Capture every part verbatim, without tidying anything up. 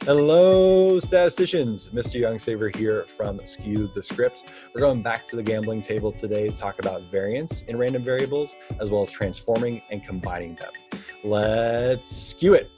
Hello, statisticians. Mister Youngsaver here from Skew the Script. We're going back to the gambling table today to talk about variance in random variables, as well as transforming and combining them. Let's skew it.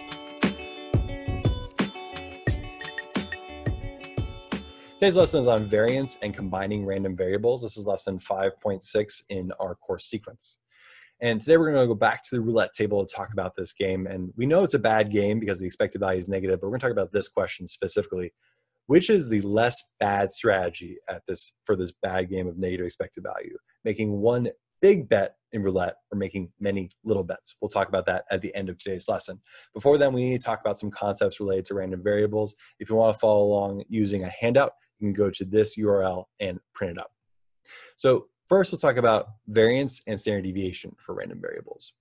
Today's lesson is on variance and combining random variables. This is lesson five point six in our course sequence. And today we're going to go back to the roulette table to talk about this game. And we know it's a bad game because the expected value is negative, but we're going to talk about this question specifically. Which is the less bad strategy at this for this bad game of negative expected value? Making one big bet in roulette or making many little bets? We'll talk about that at the end of today's lesson. Before then, we need to talk about some concepts related to random variables. If you want to follow along using a handout, you can go to this U R L and print it up. So first, let's talk about variance and standard deviation for random variables.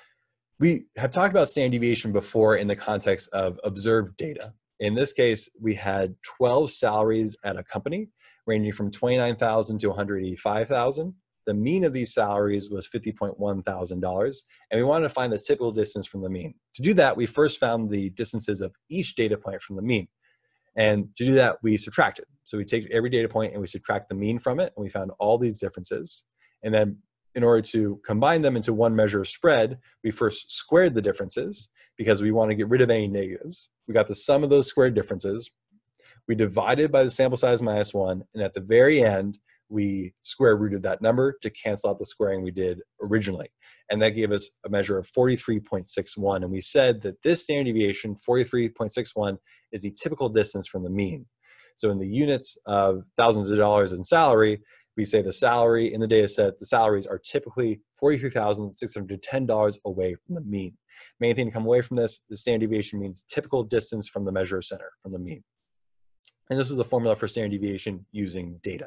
We have talked about standard deviation before in the context of observed data. In this case, we had twelve salaries at a company ranging from twenty-nine thousand dollars to one hundred eighty-five thousand dollars. The mean of these salaries was fifty point one thousand dollars, and we wanted to find the typical distance from the mean. To do that, we first found the distances of each data point from the mean. And to do that, we subtracted. So we take every data point and we subtract the mean from it, and we found all these differences. And then in order to combine them into one measure of spread, we first squared the differences because we want to get rid of any negatives. We got the sum of those squared differences. We divided by the sample size minus one, and at the very end, we square rooted that number to cancel out the squaring we did originally. And that gave us a measure of forty-three point six one. And we said that this standard deviation, forty-three point six one, is the typical distance from the mean. So in the units of thousands of dollars in salary, we say the salary in the data set, the salaries are typically forty-three thousand six hundred ten dollars away from the mean. Main thing to come away from this, the standard deviation means typical distance from the measure center, from the mean. And this is the formula for standard deviation using data.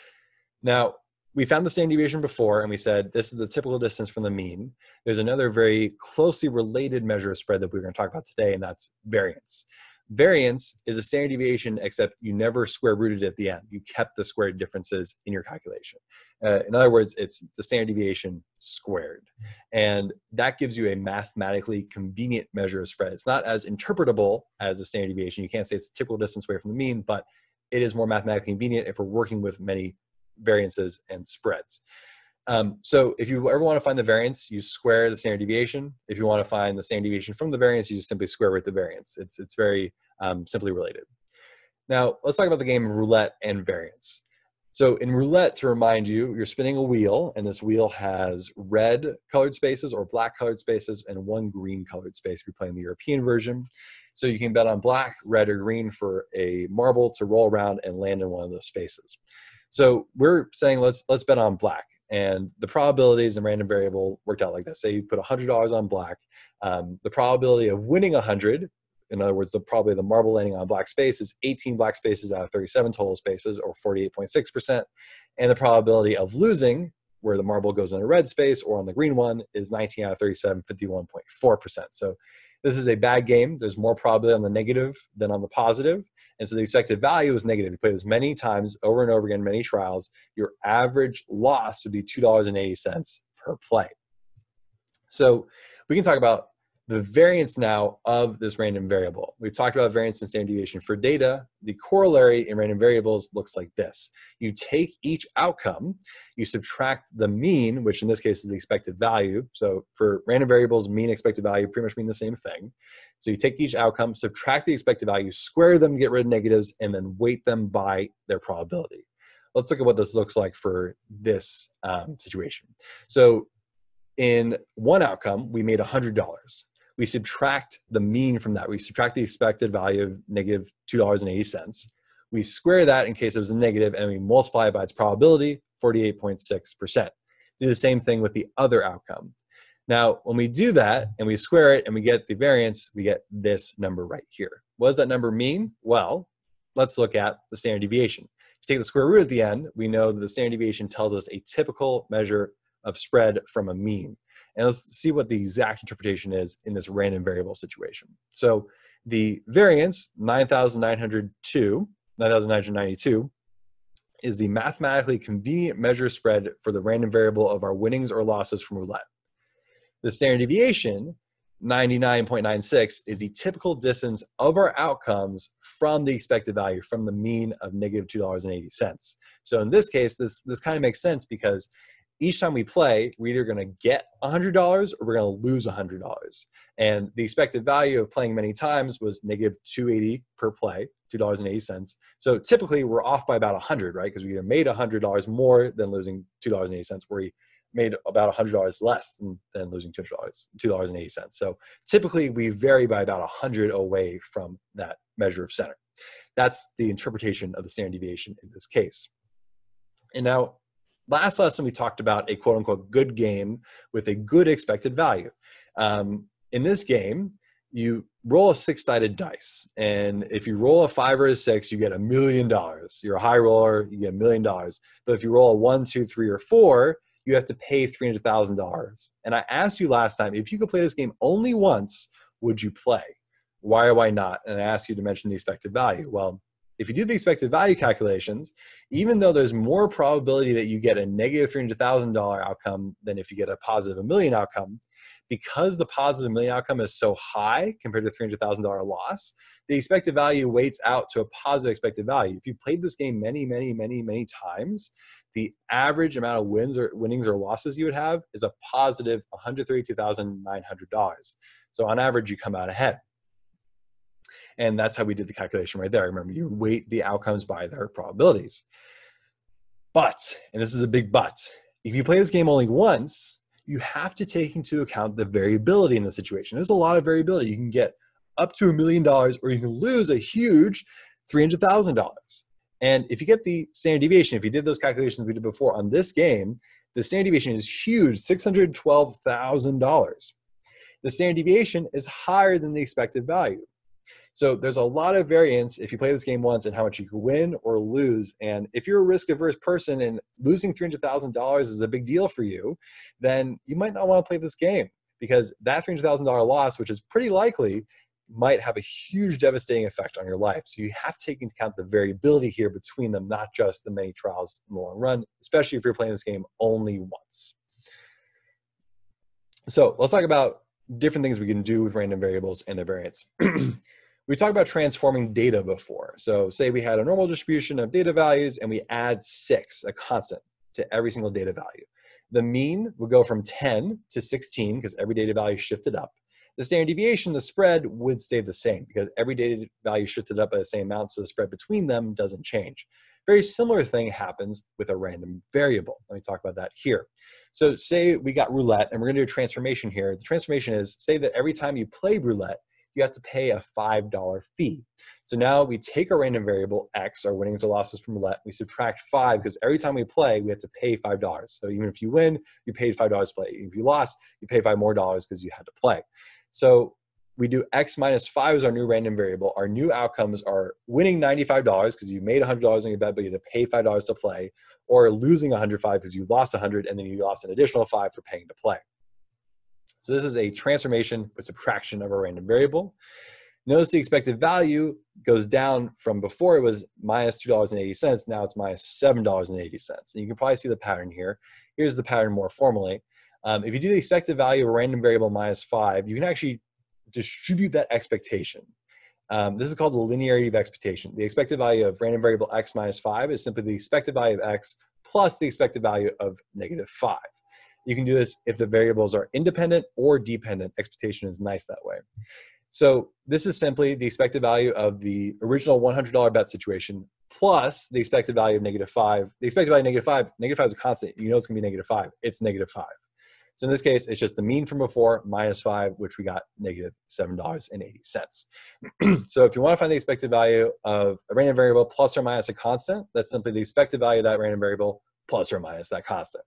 Now, we found the standard deviation before, and we said this is the typical distance from the mean. There's another very closely related measure of spread that we're going to talk about today, and that's variance. Variance is a standard deviation, except you never square rooted it at the end. You kept the squared differences in your calculation. Uh, in other words, it's the standard deviation squared. And that gives you a mathematically convenient measure of spread. It's not as interpretable as a standard deviation. You can't say it's the typical distance away from the mean, but it is more mathematically convenient if we're working with many variances and spreads. Um, so if you ever want to find the variance, you square the standard deviation. If you want to find the standard deviation from the variance, you just simply square root the variance. It's, it's very um, simply related. Now, let's talk about the game of roulette and variance. So in roulette, to remind you, you're spinning a wheel, and this wheel has red colored spaces or black colored spaces and one green colored space if you're playing the European version. So you can bet on black, red, or green for a marble to roll around and land in one of those spaces. So we're saying let's let's bet on black, and the probabilities in random variable worked out like this. Say you put one hundred dollars on black, um, the probability of winning one hundred, in other words, the probably the marble landing on a black space, is eighteen black spaces out of thirty-seven total spaces, or forty-eight point six percent, and the probability of losing, where the marble goes in a red space or on the green one, is nineteen out of thirty-seven, fifty-one point four percent. So this is a bad game. There's more probability on the negative than on the positive. And so the expected value is negative. You play this many times over and over again, many trials. Your average loss would be two dollars and eighty cents per play. So we can talk about the variance now of this random variable. We've talked about variance and standard deviation for data. The corollary in random variables looks like this. You take each outcome, you subtract the mean, which in this case is the expected value. So for random variables, mean, expected value pretty much mean the same thing. So you take each outcome, subtract the expected value, square them, get rid of negatives, and then weight them by their probability. Let's look at what this looks like for this um, situation. So in one outcome, we made one hundred dollars. We subtract the mean from that. We subtract the expected value of negative two dollars and eighty cents. We square that in case it was a negative, and we multiply it by its probability, forty-eight point six percent. Do the same thing with the other outcome. Now, when we do that and we square it and we get the variance, we get this number right here. What does that number mean? Well, let's look at the standard deviation. If you take the square root at the end, we know that the standard deviation tells us a typical measure of spread from a mean. And let's see what the exact interpretation is in this random variable situation. So the variance, nine thousand nine hundred two, nine thousand nine hundred ninety-two, is the mathematically convenient measure spread for the random variable of our winnings or losses from roulette. The standard deviation, ninety-nine point nine six is the typical distance of our outcomes from the expected value, from the mean of negative two dollars and eighty cents. So in this case, this, this kind of makes sense because each time we play, we're either going to get one hundred dollars or we're going to lose one hundred dollars. And the expected value of playing many times was negative two eighty per play, two dollars and eighty cents. So typically we're off by about one hundred, right? Because we either made one hundred dollars more than losing two dollars and eighty cents, or we made about one hundred dollars less than, than losing two hundred dollars, two dollars and eighty cents. So typically we vary by about one hundred away from that measure of center. That's the interpretation of the standard deviation in this case. And now, last lesson we talked about a quote unquote good game with a good expected value. Um, in this game, you roll a six-sided dice. And if you roll a five or a six, you get a million dollars. You're a high roller, you get a million dollars. But if you roll a one, two, three, or four, you have to pay three hundred thousand dollars. And I asked you last time, if you could play this game only once, would you play? Why or why not? And I asked you to mention the expected value. Well, if you do the expected value calculations, even though there's more probability that you get a negative three hundred thousand dollars outcome than if you get a positive a million outcome, because the positive million outcome is so high compared to three hundred thousand dollars loss, the expected value weights out to a positive expected value. If you played this game many, many, many, many times, the average amount of wins or winnings or losses you would have is a positive one hundred thirty-two thousand nine hundred dollars. So on average, you come out ahead. And that's how we did the calculation right there. Remember, you weight the outcomes by their probabilities. But, and this is a big but, if you play this game only once, you have to take into account the variability in the situation. There's a lot of variability. You can get up to a million dollars or you can lose a huge three hundred thousand dollars. And if you get the standard deviation, if you did those calculations we did before on this game, the standard deviation is huge, six hundred twelve thousand dollars. The standard deviation is higher than the expected value. So there's a lot of variance if you play this game once and how much you can win or lose. And if you're a risk-averse person and losing three hundred thousand dollars is a big deal for you, then you might not want to play this game because that three hundred thousand dollars loss, which is pretty likely, might have a huge devastating effect on your life. So you have to take into account the variability here between them, not just the many trials in the long run, especially if you're playing this game only once. So let's talk about different things we can do with random variables and their variance. We talked about transforming data before. So say we had a normal distribution of data values and we add six, a constant, to every single data value. The mean would go from ten to sixteen because every data value shifted up. The standard deviation, the spread, would stay the same because every data value shifted up by the same amount, so the spread between them doesn't change. Very similar thing happens with a random variable. Let me talk about that here. So say we got roulette, and we're going to do a transformation here. The transformation is, say that every time you play roulette, you have to pay a five dollar fee. So now we take our random variable, x, our winnings or losses from roulette, we subtract five, because every time we play, we have to pay five dollars. So even if you win, you paid five dollars to play. If you lost, you pay five more dollars because you had to play. So we do x minus five as our new random variable. Our new outcomes are winning ninety-five dollars because you made one hundred dollars on your bet, but you had to pay five dollars to play, or losing one hundred five because you lost one hundred and then you lost an additional five for paying to play. So this is a transformation with subtraction of a random variable. Notice the expected value goes down from before it was minus two dollars and eighty cents. Now it's minus seven dollars and eighty cents. And you can probably see the pattern here. Here's the pattern more formally. Um, if you do the expected value of a random variable minus five, you can actually distribute that expectation. Um, this is called the linearity of expectation. The expected value of random variable x minus five is simply the expected value of x plus the expected value of negative five. You can do this if the variables are independent or dependent. Expectation is nice that way. So this is simply the expected value of the original one hundred dollar bet situation plus the expected value of negative five. The expected value of negative five, negative five is a constant. You know it's going to be negative five. It's negative five. So in this case, it's just the mean from before minus five, which we got negative seven dollars and eighty cents. So if you want to find the expected value of a random variable plus or minus a constant, that's simply the expected value of that random variable plus or minus that constant.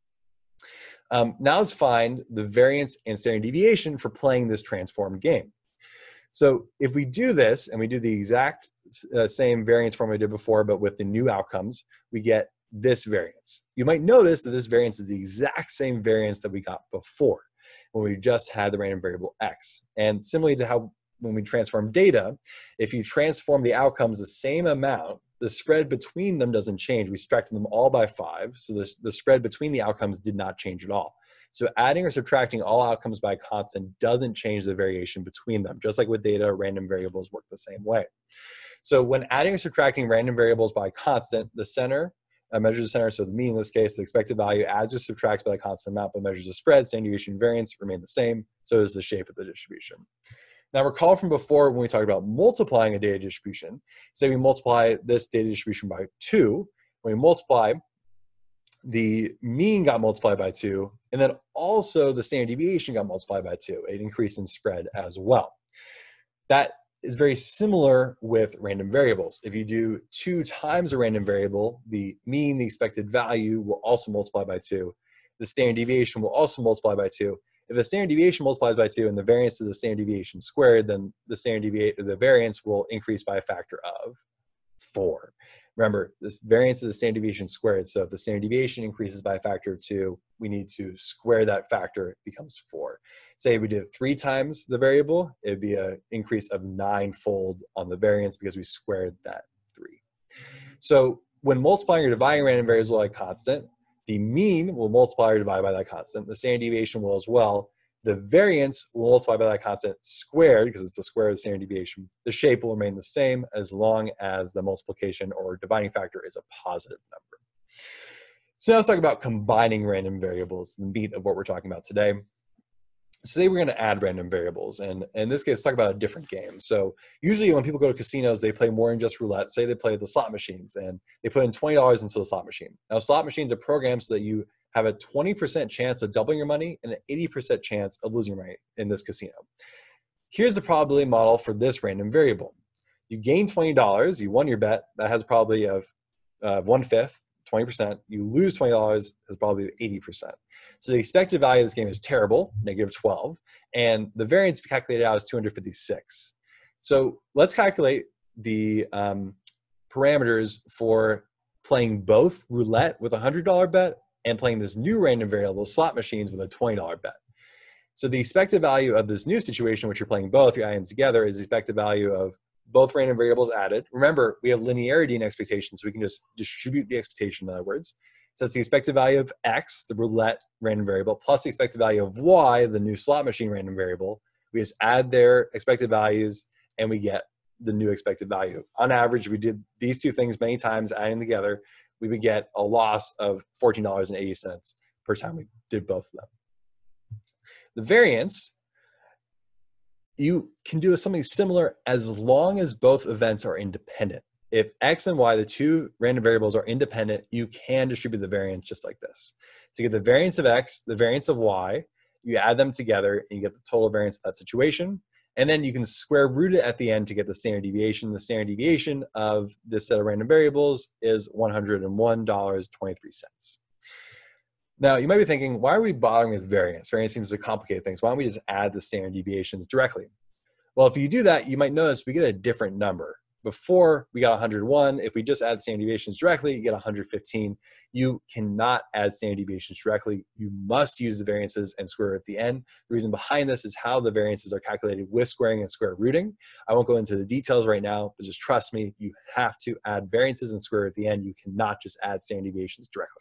Um, now let's find the variance and standard deviation for playing this transformed game. So if we do this and we do the exact uh, same variance formula we did before, but with the new outcomes, we get this variance. You might notice that this variance is the exact same variance that we got before when we just had the random variable x. And similarly to how when we transform data, if you transform the outcomes the same amount, the spread between them doesn't change. We subtracted them all by five, so the, the spread between the outcomes did not change at all. So adding or subtracting all outcomes by a constant doesn't change the variation between them. Just like with data, random variables work the same way. So when adding or subtracting random variables by a constant, the center uh, measures the center. So the mean in this case, the expected value adds or subtracts by a constant amount, but measures the spread, standard deviation, and variance remain the same. So is the shape of the distribution. Now recall from before when we talked about multiplying a data distribution, say we multiply this data distribution by two, when we multiply, the mean got multiplied by two, and then also the standard deviation got multiplied by two, an increase in spread as well. That is very similar with random variables. If you do two times a random variable, the mean, the expected value will also multiply by two. The standard deviation will also multiply by two. If the standard deviation multiplies by two and the variance is the standard deviation squared, then the standard deviation, the variance will increase by a factor of four. Remember, this variance is the standard deviation squared. So if the standard deviation increases by a factor of two, we need to square that factor, it becomes four. Say if we did three times the variable, it'd be an increase of ninefold on the variance because we squared that three. So when multiplying or dividing random variables by a constant, the mean will multiply or divide by that constant. The standard deviation will as well. The variance will multiply by that constant squared because it's the square of the standard deviation. The shape will remain the same as long as the multiplication or dividing factor is a positive number. So now let's talk about combining random variables, the meat of what we're talking about today. So say we're going to add random variables, and in this case, let's talk about a different game. So usually when people go to casinos, they play more than just roulette. Say they play the slot machines, and they put in twenty dollars into the slot machine. Now, slot machines are programmed so that you have a twenty percent chance of doubling your money and an eighty percent chance of losing your money in this casino. Here's the probability model for this random variable. You gain twenty dollars, you won your bet, that has a probability of uh, one-fifth, twenty percent. You lose twenty dollars, has a probability of eighty percent. So the expected value of this game is terrible, negative twelve, and the variance calculated out is two hundred fifty-six. So let's calculate the um, parameters for playing both roulette with a one hundred dollar bet and playing this new random variable, slot machines, with a twenty dollar bet. So the expected value of this new situation, which you're playing both, you're adding them together, is the expected value of both random variables added. Remember, we have linearity in expectations, so we can just distribute the expectation, in other words. So it's the expected value of X, the roulette random variable, plus the expected value of Y, the new slot machine random variable. We just add their expected values, and we get the new expected value. On average, we did these two things many times, adding together, we would get a loss of fourteen dollars and eighty cents per time we did both of them. The variance, you can do something similar as long as both events are independent. If X and Y, the two random variables, are independent, you can distribute the variance just like this. So you get the variance of X, the variance of Y, you add them together, and you get the total variance of that situation. And then you can square root it at the end to get the standard deviation. The standard deviation of this set of random variables is one hundred one dollars and twenty-three cents. Now, you might be thinking, why are we bothering with variance? Variance seems to complicate things. Why don't we just add the standard deviations directly? Well, if you do that, you might notice we get a different number. Before, we got one hundred one. If we just add standard deviations directly, you get one hundred fifteen. You cannot add standard deviations directly. You must use the variances and square at the end. The reason behind this is how the variances are calculated with squaring and square rooting. I won't go into the details right now, but just trust me, you have to add variances and square at the end. You cannot just add standard deviations directly.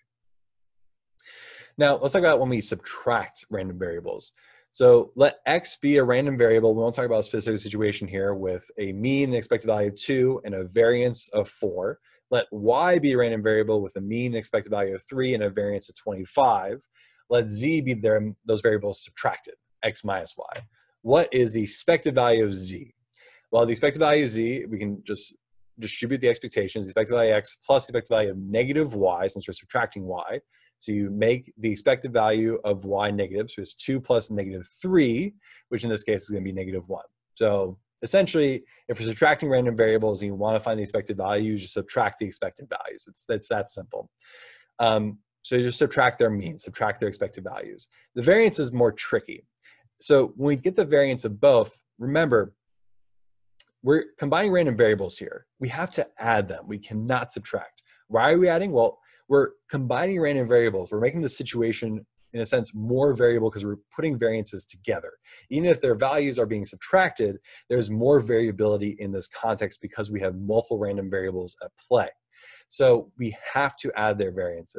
Now, let's talk about when we subtract random variables. So let X be a random variable. We won't talk about a specific situation here with a mean and expected value of two and a variance of four. Let Y be a random variable with a mean and expected value of three and a variance of twenty-five. Let Z be their, those variables subtracted, X minus Y. What is the expected value of Z? Well, the expected value of Z, we can just distribute the expectations. The expected value of X plus the expected value of negative Y, since we're subtracting Y. So you make the expected value of Y negative, so it's two plus negative three, which in this case is going to be negative one. So essentially, if you're subtracting random variables and you want to find the expected value, you just subtract the expected values. It's, it's that simple. Um, so you just subtract their mean, subtract their expected values. The variance is more tricky. So when we get the variance of both, remember, we're combining random variables here. We have to add them. We cannot subtract. Why are we adding? Well, we're combining random variables. We're making the situation, in a sense, more variable because we're putting variances together. Even if their values are being subtracted, there's more variability in this context because we have multiple random variables at play. So we have to add their variances.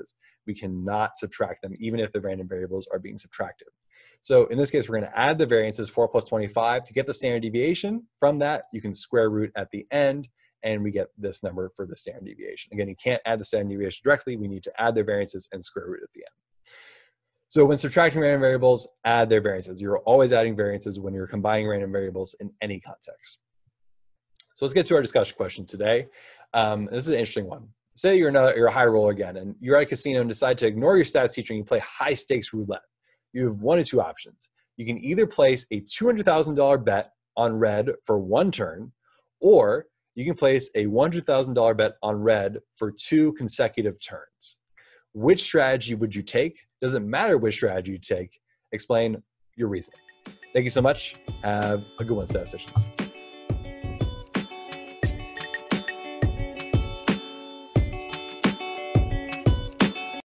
we cannot subtract them, even if the random variables are being subtracted. So in this case, we're going to add the variances, four plus twenty-five. To get the standard deviation from that, you can square root at the end, and we get this number for the standard deviation. Again, you can't add the standard deviation directly. We need to add their variances and square root at the end. So when subtracting random variables, add their variances. You're always adding variances when you're combining random variables in any context. So let's get to our discussion question today. Um, this is an interesting one. Say you're, another, you're a high roller again, and you're at a casino and decide to ignore your stats teacher and you play high stakes roulette. You have one of two options. You can either place a two hundred thousand dollar bet on red for one turn, or you can place a one hundred thousand dollar bet on red for two consecutive turns. Which strategy would you take? Doesn't matter which strategy you take. Explain your reasoning. Thank you so much. Have a good one, statisticians.